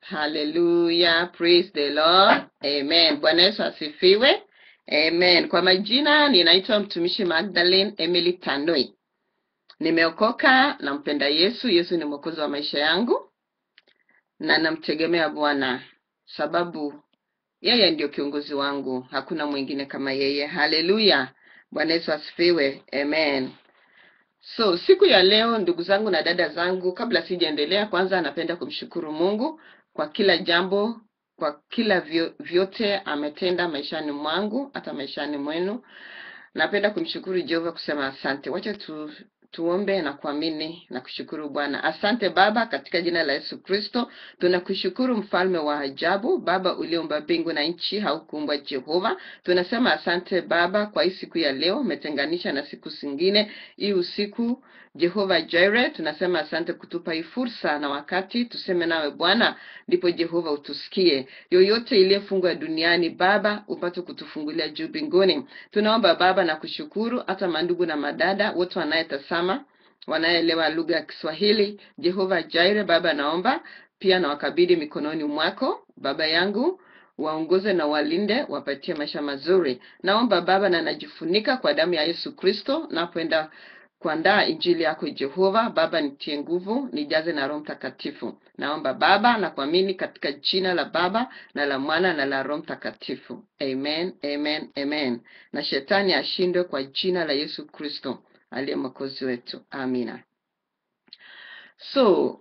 Hallelujah, praise the Lord. Amen. Bwana Yesu asifiwe. Amen. Kwa majina ninaitwa mtumishi Magdalene Emily Tanui. Nimeokoka, nampenda Yesu. Yesu ni mwokozi wa maisha yangu. Na namtegemea Bwana sababu yeye ndio kiongozi wangu. Hakuna mwingine kama yeye. Hallelujah. Bwana Yesu asifiwe. Amen. So, siku ya leo ndugu zangu na dada zangu, kabla sijaendelea, kwanza napenda kumshukuru Mungu kwa kila jambo, kwa kila vyote ametenda maishani mwangu, hata maishani mwenu. Napenda kumshukuru Jehova kusema asante. Wacha tuombe na kuamini na kushukuru Bwana. Asante Baba, katika jina la Yesu Kristo, tunakushukuru mfalme wa ajabu. Baba uliumba mbingu na nchi, haukuumba Jehova. Tunasema asante Baba kwa hii siku ya leo, umetenganisha na siku zingine. Hii usiku Jehova Jireh, tunasema asante kutupa hii fursa na wakati tuseme nawe Bwana, ndipo Jehova utusikie. Yoyote iliyefungwa duniani Baba, upate kutufungulia juu mbinguni. Tunaomba Baba na kushukuru hata mandugu na madada wote wanayetazama, wanaelewa lugha ya Kiswahili. Jehova Jireh Baba, naomba pia na wakabidhi mikononi mwako Baba yangu, waongoze na walinde, wapatie maisha mazuri. Naomba Baba na najifunika kwa damu ya Yesu Kristo napoenda kuandaa injili yako Jehova. Baba nitie nguvu, nijaze na Roho Mtakatifu. Naomba Baba na kuamini katika jina la Baba na la Mwana na la Roho Mtakatifu. Amen, amen, amen. Na shetani ashindwe kwa jina la Yesu Kristo aliye mwokozi wetu. Amina. So,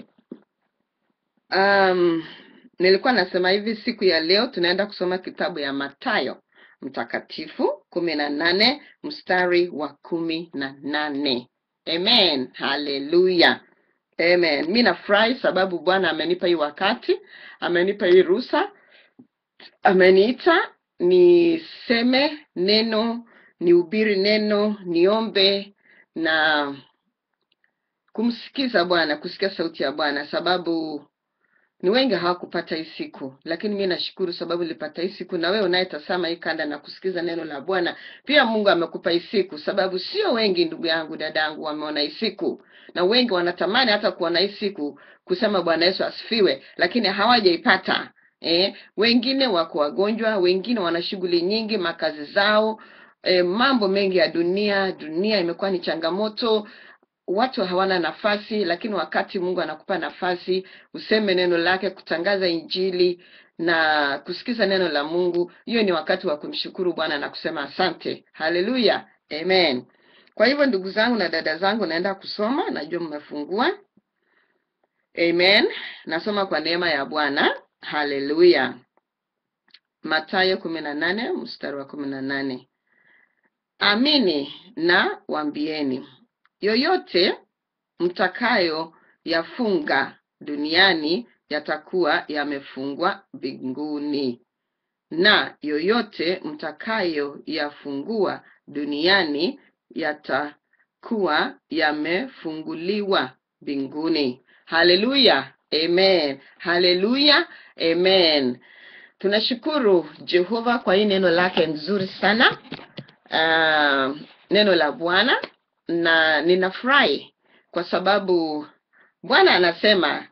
nilikuwa nasema hivi, siku ya leo tunaenda kusoma kitabu ya Mathayo Mtakatifu 18 mstari wa 18. Amen. Hallelujah. Amen. Mimi nafurahi sababu Bwana amenipa hii wakati, amenipa hii ruhusa, ameniita niseme neno, nihubiri neno, niombe na kumsikiza Bwana, kusikia sauti ya Bwana, sababu ni wengi hawakupata hii siku, lakini mimi nashukuru sababu nilipata hii siku. Na wewe unayetazama hii kanda na kusikiza neno la Bwana, pia Mungu amekupa hii siku, sababu sio wengi ndugu yangu dadangu wameona hii siku, na wengi wanatamani hata kuona hii siku, kusema Bwana Yesu asifiwe, lakini hawajaipata. Wengine wako wagonjwa, wengine wana shughuli nyingi, makazi zao, mambo mengi ya dunia imekuwa ni changamoto. Watu hawana nafasi, lakini wakati Mungu anakupa nafasi useme neno lake, kutangaza injili na kusikiza neno la Mungu, hiyo ni wakati wa kumshukuru Bwana na kusema asante. Hallelujah. Amen. Kwa hivyo ndugu zangu na dada zangu, naenda kusoma, najua mmefungua. Amen. Nasoma kwa neema ya Bwana. Hallelujah. Mathayo 18 mstari wa 18. Amini na waambieni, yoyote mtakayo yafunga duniani yatakuwa yamefungwa mbinguni, na yoyote mtakayo yafungua duniani yatakuwa yamefunguliwa mbinguni. Hallelujah. Amen. Hallelujah. Amen. Tunashukuru Jehova kwa hii neno lake nzuri sana, neno la Bwana, na ninafurahi kwa sababu Bwana anasema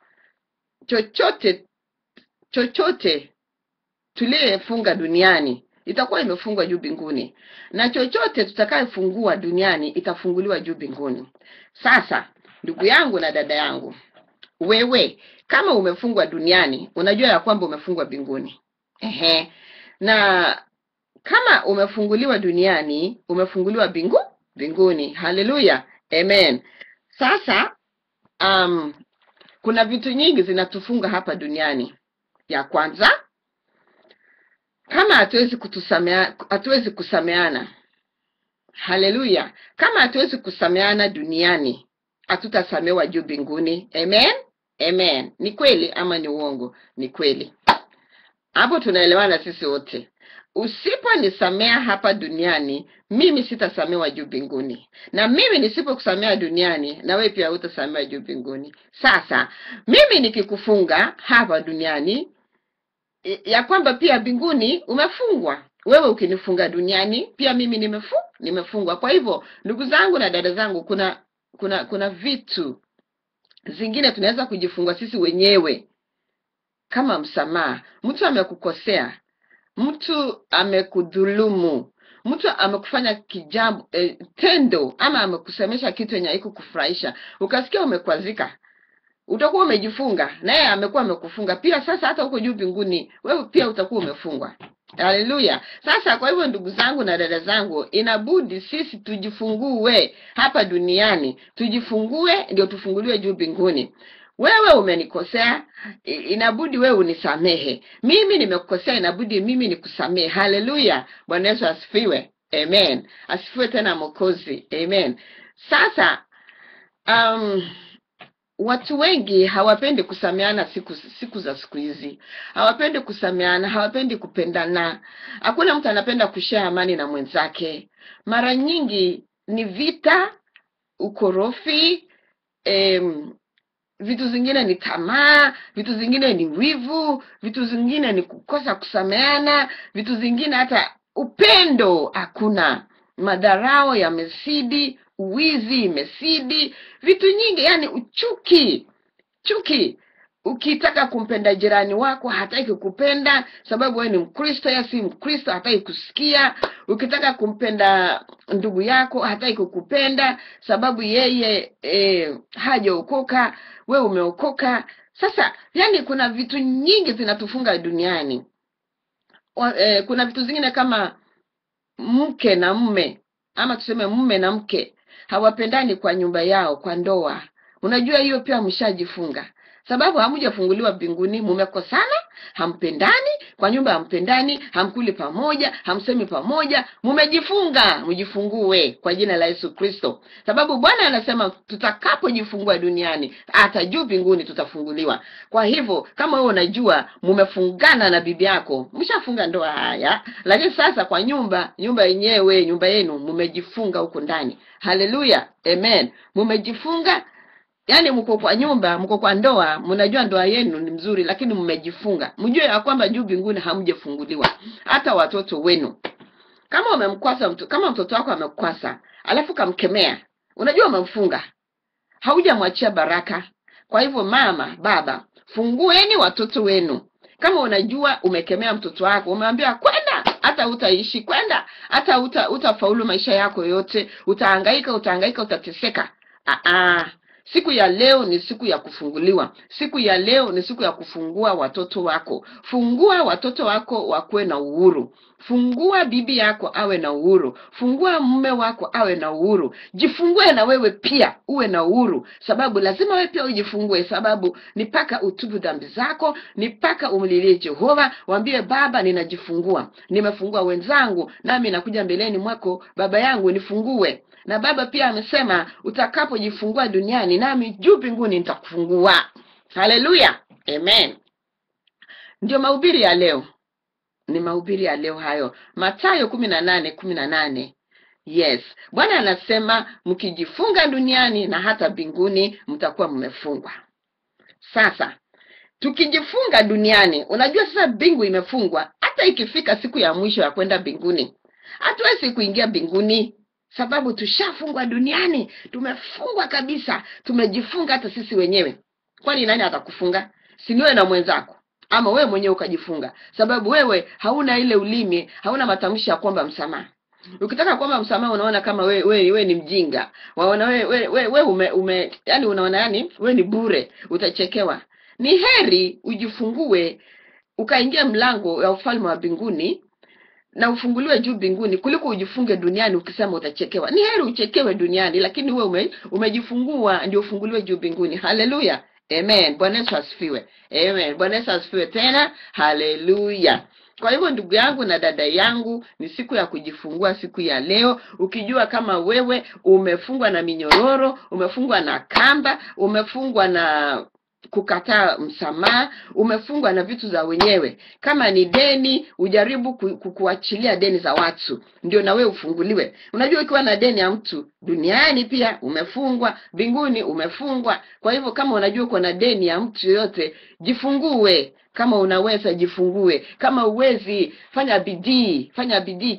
chochote tuliyefunga duniani itakuwa imefungwa juu mbinguni, na chochote tutakayofungua duniani itafunguliwa juu mbinguni. Sasa ndugu yangu na dada yangu, wewe kama umefungwa duniani, unajua ya kwamba umefungwa mbinguni. Na kama umefunguliwa duniani, umefunguliwa mbinguni. Hallelujah. Amen. Sasa kuna vitu nyingi zinatufunga hapa duniani. Ya kwanza, kama hatuwezi kusameana. Hallelujah. Kama hatuwezi kusameana duniani, hatutasamewa juu mbinguni. Amen. Amen. Ni kweli ama ni uongo? Ni kweli. Hapo tunaelewana sisi wote. Usiponisamea hapa duniani, mimi sitasamewa juu mbinguni. Na mimi nisipokusamea duniani, na wewe pia hutasamewa juu mbinguni. Sasa, mimi nikikufunga hapa duniani, ya kwamba pia mbinguni umefungwa. Wewe ukinifunga duniani, pia mimi nimefungwa. Kwa hivyo, ndugu zangu na dada zangu, kuna vitu zingine tunaweza kujifunga sisi wenyewe kama msamaha. Mtu amekukosea, mtu amekudhulumu, mtu amekufanya kijambo tendo, ama amekusemesha kitu yenye haikukufurahisha, ukasikia umekwazika, utakuwa umejifunga, naye amekuwa amekufunga pia. Sasa hata huko juu mbinguni wewe pia utakuwa umefungwa. Haleluya. Sasa kwa hivyo ndugu zangu na dada zangu, inabudi sisi tujifungue hapa duniani, tujifungue ndio tufunguliwe juu mbinguni. Wewe umenikosea, inabudi wewe unisamehe. Mimi nimekukosea, inabudi mimi nikusamehe. Haleluya. Bwana Yesu asifiwe. Amen. Asifiwe tena Mwokozi. Amen. Sasa watu wengi hawapendi kusameana siku za siku hizi. Hawapendi kusameana, hawapendi kupendana. Hakuna mtu anapenda kushare amani na mwenzake. Mara nyingi ni vita, ukorofi, vitu zingine ni tamaa, vitu zingine ni wivu, vitu zingine ni kukosa kusameana, vitu zingine hata upendo hakuna. Madharau yamesidi, uwizi imesidi, vitu nyingi, yani chuki. Ukitaka kumpenda jirani wako hataki kukupenda sababu wewe ni Mkristo, yeye si Mkristo, hataki kusikia. Ukitaka kumpenda ndugu yako hataki kukupenda sababu yeye hajaokoka, wewe umeokoka. Sasa yani kuna vitu nyingi zinatufunga duniani. Kuna vitu zingine kama mke na mume, ama tuseme mume na mke hawapendani kwa nyumba yao, kwa ndoa. Unajua hiyo pia mshajifunga. Sababu hamujafunguliwa mbinguni, mmekosana, hampendani, kwa nyumba hampendani, hamkuli pamoja, hamsemi pamoja, mmejifunga. Mjifungue kwa jina la Yesu Kristo. Sababu Bwana anasema tutakapojifungua duniani, hata juu mbinguni tutafunguliwa. Kwa hivyo kama wewe unajua mmefungana na bibi yako, mshafunga ndoa haya, lakini sasa kwa nyumba yenyewe, nyumba yenu mmejifunga huko ndani. Haleluya. Amen. Mmejifunga. Yani mko kwa nyumba, mko kwa ndoa, mnajua ndoa yenu ni mzuri, lakini mmejifunga. Mjue ya kwamba juu mbinguni hamjafunguliwa. Hata watoto wenu. Kama umemkwasa mtu, kama mtoto wako amekukwasa, alafu kamkemea, unajua umemfunga. Haujamwachia baraka. Kwa hivyo mama, baba, fungueni watoto wenu. Kama unajua umekemea mtoto wako, umemwambia kwenda, hata utaishi, kwenda, hata utafaulu maisha yako yote, utahangaika, utateseka. Siku ya leo ni siku ya kufunguliwa. Siku ya leo ni siku ya kufungua watoto wako. Fungua watoto wako wakuwe na uhuru. Fungua bibi yako awe na uhuru. Fungua mume wako awe na uhuru. Jifungue na wewe pia uwe na uhuru. Sababu lazima wewe pia ujifungue, sababu ni paka utubu dhambi zako, ni paka umlilie Jehova, waambie Baba ninajifungua. Nimefungua wenzangu, nami nakuja mbeleni mwako, Baba yangu nifungue. Na Baba pia amesema utakapojifungua duniani, nami juu mbinguni nitakufungua. Haleluya. Amen. Ndio mahubiri ya leo. Ni mahubiri ya leo hayo. Mathayo 18:18. Yes. Bwana anasema mkijifunga duniani na hata mbinguni mtakuwa mmefungwa. Sasa tukijifunga duniani, unajua sasa mbingu imefungwa. Hata ikifika siku ya mwisho ya kwenda mbinguni, hatuwezi kuingia mbinguni. Sababu tushafungwa duniani, tumefungwa kabisa, tumejifunga hata sisi wenyewe. Kwani nani atakufunga? Si niwe na mwenzako, ama wewe mwenyewe ukajifunga. Sababu wewe hauna ile ulimi, hauna matamshi ya kuomba msamaha. Ukitaka kuomba msamaha unaona kama wewe ni mjinga. Waona wewe yani unaona yani wewe ni bure, utachekewa. Ni heri ujifungue ukaingia mlango ya ufalme wa mbinguni na ufunguliwe juu mbinguni kuliko ujifunge duniani ukisema utachekewa. Ni heri uchekewe duniani, lakini wewe umejifungua ndio ufunguliwe juu mbinguni. Haleluya. Amen. Bwana Yesu asifiwe. Amen. Bwana Yesu asifiwe tena. Haleluya. Kwa hivyo ndugu yangu na dada yangu, ni siku ya kujifungua siku ya leo. Ukijua kama wewe umefungwa na minyororo, umefungwa na kamba, umefungwa na kukataa msamaha, umefungwa na vitu za wenyewe. Kama ni deni, ujaribu kuachilia deni za watu, ndio na wewe ufunguliwe. Unajua ukiwa na deni ya mtu duniani pia umefungwa, mbinguni umefungwa. Kwa hivyo kama unajua uko na deni ya mtu yote, jifungue. Kama unaweza jifungue. Kama uwezi, fanya bidii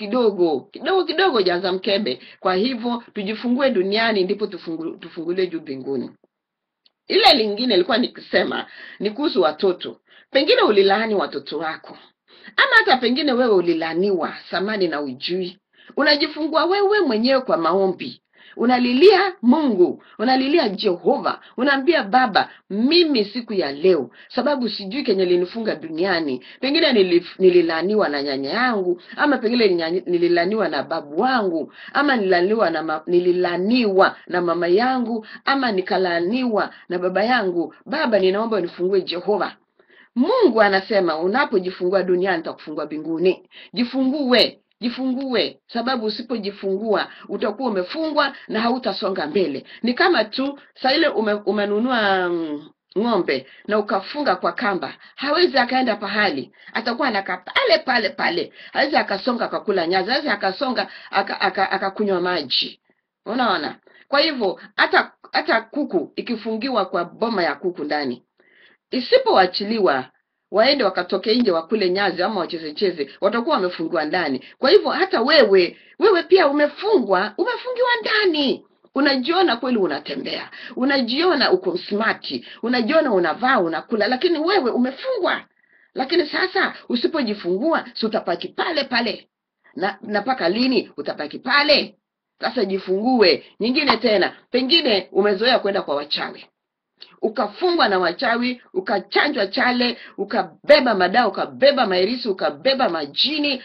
kidogo jaza mkebe. Kwa hivyo tujifungue duniani ndipo tufunguliwe juu mbinguni. Ile lingine ilikuwa nikisema ni kuhusu watoto. Pengine ulilaani watoto wako, ama hata pengine wewe ulilaniwa samani na ujui. Unajifungua wewe mwenyewe kwa maombi, unalilia Mungu, unalilia Jehova, unaambia Baba, mimi siku ya leo, sababu sijui kenye linifunga duniani, pengine nililaniwa na nyanya yangu, ama pengine nililaniwa na babu wangu, ama nililaniwa na mama yangu, ama nikalaniwa na baba yangu. Baba, ninaomba unifungue Jehova. Mungu anasema unapojifungua duniani nitakufungua mbinguni. Jifungue, sababu usipojifungua utakuwa umefungwa na hautasonga mbele. Ni kama tu saa ile umenunua ng'ombe na ukafunga kwa kamba, hawezi akaenda pahali, atakuwa anakaa pale. Hawezi akasonga akakula nyasi, hawezi akasonga akakunywa maji. Unaona? Kwa hivyo hata kuku ikifungiwa kwa boma ya kuku ndani, isipoachiliwa waende wakatoke nje wakule nyazi ama wacheze, watakuwa wamefungiwa ndani. Kwa hivyo hata wewe pia umefungiwa ndani. Unajiona kweli unatembea, unajiona uko smart, unajiona unavaa, unakula, lakini wewe umefungwa. Lakini sasa usipojifungua si utapaki pale. Na paka lini utapaki pale? Sasa jifungue. Nyingine tena, pengine umezoea kwenda kwa wachawi, ukafungwa na wachawi, ukachanjwa chale, ukabeba madawa, ukabeba mairisi, ukabeba majini,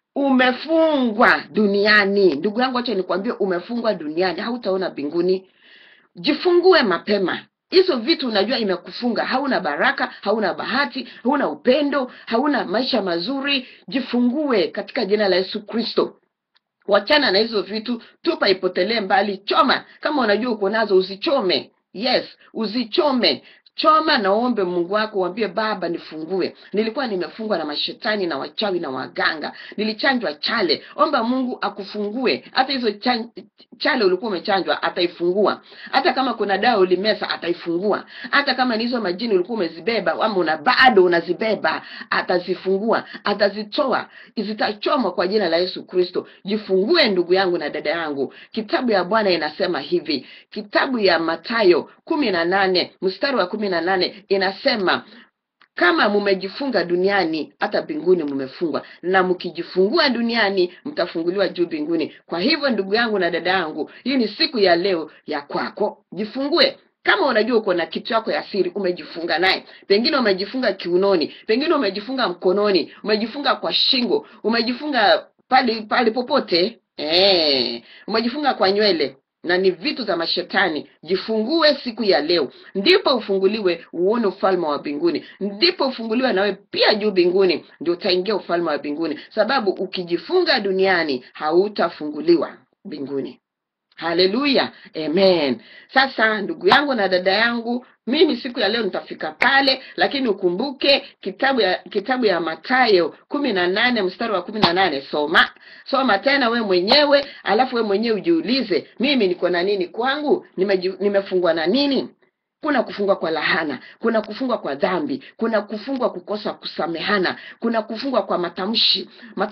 umefungwa duniani. Ndugu yangu, acha nikwambie, umefungwa duniani, hautaona mbinguni. Jifungue mapema. Hizo vitu unajua imekufunga, hauna baraka, hauna bahati, hauna upendo, hauna maisha mazuri. Jifungue katika jina la Yesu Kristo. Wachana na hizo vitu, tupa ipotelee mbali, choma. Kama unajua uko nazo usichome. Yes, usichome. Choma na ombe Mungu wako, waambie Baba nifungue. Nilikuwa nimefungwa na mashetani na wachawi na waganga. Nilichanjwa chale. Omba Mungu akufungue. Hata hizo chale ulikuwa umechanjwa ataifungua. Hata kama kuna dawa ulimesa ataifungua. Hata kama ni hizo majini ulikuwa umezibeba ama bado unazibeba, atazifungua, atazitoa. Zitachomwa kwa jina la Yesu Kristo. Jifungue ndugu yangu na dada yangu. Kitabu ya Bwana inasema hivi. Kitabu ya Mathayo 18 mstari wa 18 inasema, kama mumejifunga duniani hata mbinguni mumefungwa, na mkijifungua duniani mtafunguliwa juu mbinguni. Kwa hivyo ndugu yangu na dada yangu, hii ni siku ya leo ya kwako. Jifungue. Kama unajua uko na kitu yako ya siri umejifunga naye, pengine umejifunga kiunoni, pengine umejifunga mkononi, umejifunga kwa shingo, umejifunga pali popote, umejifunga kwa nywele, na ni vitu za mashetani. Jifungue siku ya leo, ndipo ufunguliwe uone ufalme wa mbinguni. Ndipo ufunguliwe nawe pia juu mbinguni, ndio utaingia ufalme wa mbinguni. Sababu ukijifunga duniani hautafunguliwa mbinguni. Haleluya, amen. Sasa ndugu yangu na dada yangu, mimi siku ya leo nitafika pale, lakini ukumbuke kitabu ya Mathayo 18 mstari wa 18. Soma tena we mwenyewe, alafu we mwenyewe ujiulize, mimi niko na nini kwangu? Nimefungwa na nini? Kuna kufungwa kwa lahana, kuna kufungwa kwa dhambi, kuna kufungwa kukosa kusamehana, kuna kufungwa kwa matamshi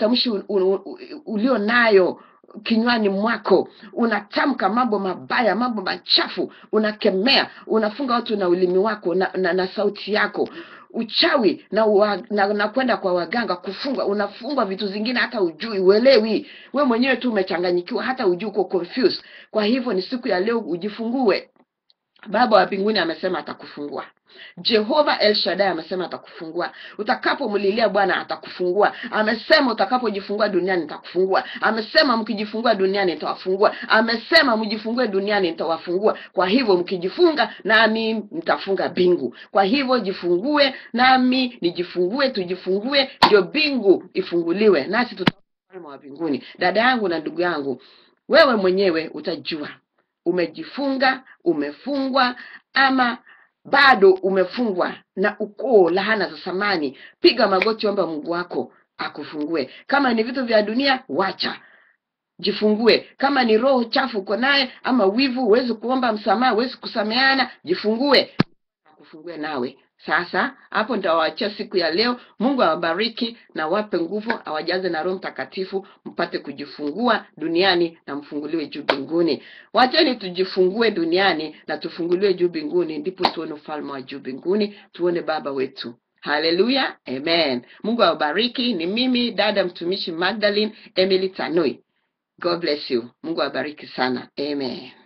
ulio nayo kinywani mwako. Unatamka mambo mabaya, mambo machafu, unakemea, unafunga watu na ulimi wako na sauti yako. Uchawi na kwenda kwa waganga, kufungwa, unafungwa vitu zingine hata ujui, uelewi. We mwenyewe tu umechanganyikiwa, hata ujui, uko confused. Kwa hivyo ni siku ya leo ujifungue. Baba wa mbinguni amesema atakufungua. Jehova El Shaddai amesema atakufungua. Utakapomlilia Bwana atakufungua. Amesema utakapojifungua duniani nitakufungua. Amesema mkijifungua duniani nitawafungua. Amesema mjifungue duniani nitawafungua. Kwa hivyo mkijifunga nami nitafunga bingu. Kwa hivyo jifungue nami nijifungue, tujifungue ndio bingu ifunguliwe, nasi tutakuwa wa mbinguni. Dada yangu na ndugu yangu, wewe mwenyewe utajua umejifunga, umefungwa, ama bado umefungwa na ukoo lahana za samani. Piga magoti, omba Mungu wako akufungue. Kama ni vitu vya dunia, wacha, jifungue. Kama ni roho chafu uko naye, ama wivu, huwezi kuomba msamaha, huwezi kusameana, jifungue, akufungue nawe. Sasa hapo nitawaachia siku ya leo. Mungu awabariki na wape nguvu, awajaze na Roho Mtakatifu, mpate kujifungua duniani na mfunguliwe juu mbinguni. Wacheni tujifungue duniani na tufunguliwe juu mbinguni, ndipo tuone ufalme wa juu mbinguni, tuone Baba wetu. Haleluya, amen. Mungu awabariki. Ni mimi dada mtumishi Magdalene Emily Tanui. God bless you. Mungu awabariki sana. Amen.